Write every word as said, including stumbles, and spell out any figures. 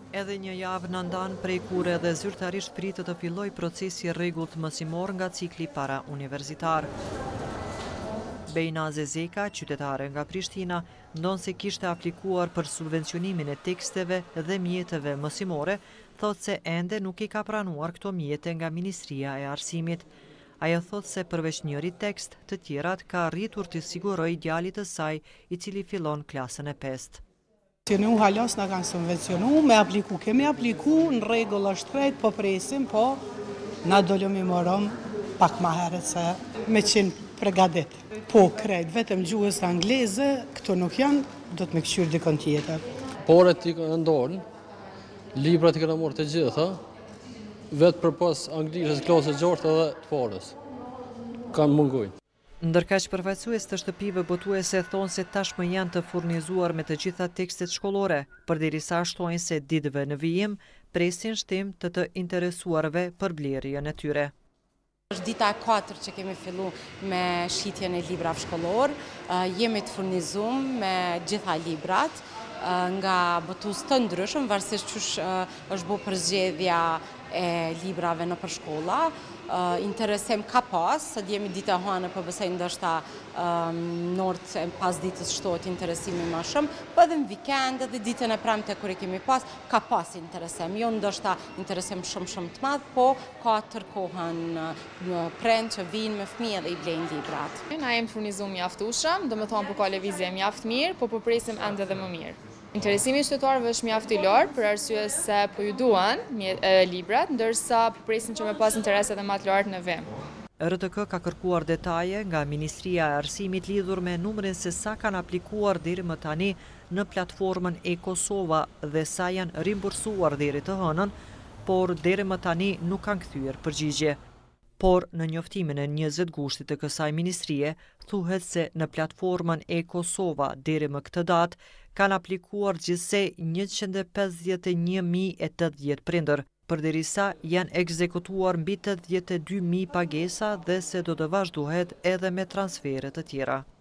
Edhe një javë në ndan prej kur edhe zyrtarisht pritet të filloj procesi rregullt mësimor nga cikli para universitar. Bejna Zezeka, qytetare nga Prishtina, ndonë se kishte aplikuar për subvencionimin e teksteve dhe mjeteve mësimore, thot se ende nuk i ka pranuar këto mjete nga Ministria e Arsimit. Ajo thot se përveç njëri tekst, të tjerat ka rritur të siguroj djalit të saj i cili fillon klasën e pestë. Nu halos na kanë subvencionu, me apliku, kemi apliku, në rregull është krejt, po presim, po na dolëm i morom pak ma herët se me qenë pregadit. Po krejt, vetëm gjuhës angleze, këto nuk janë, do të me këqyrë dikon tjetër. Poret i kanë ndorën, librat i kanë morë të gjitha, vetë për pas anglisës klasës gjortë edhe të parës, kanë mungujnë. Ndërkaq përfaqësues të shtëpive botuese thonë se tashmë janë të furnizuar me të gjitha tekstet shkollore, përderisa shtojnë se ditëve në vijim presin shtim të të interesuarve për blerjen e tyre. Është dita e katërt që kemi fillu me shitjen e librave shkollor, jemi të furnizum me gjitha librat nga botues të ndryshëm, varësisht çush është bu përzgjedhja e librave në për shkolla. Interesim ka pas, së jemi dita hane për besoj ndoshta nort pas ditës shtohet interesimi më shumë, po edhe në vikend dhe ditën e premte kur e kemi pas, ka pas interesim. Jo ndoshta interesim shumë shumë të madh, po ka tërkohën prend që vinë me fëmijë dhe i blejnë librat. Na jemi furnizum mjaftueshëm, domethënë po ka lëvizje mjaft mirë, po po presim ende dhe më mirë. Interesimi i qytetarëve është mjaft i lartë për arsye se po ju duan librat, ndërsa po presin që me pas interes edhe më të lartë në vim. R T K ka kërkuar detaje nga Ministria e Arsimit lidhur me numrin se sa kanë aplikuar deri më tani në platformën e-Kosova dhe sa janë rimbursuar deri të hënën, por deri më tani nuk kanë kthyer përgjigje. Por në njoftimin e njëzet gushtit të kësaj ministrie, thuhet se në platformën e-Kosova deri më këtë datë kanë aplikuar gjithsej njëqind e pesëdhjetë e një mijë e tetëdhjetë prindër, përderisa janë ekzekutuar mbi tetëdhjetë e dy mijë pagesa dhe se do të vazhdohet edhe me transfere të tjera.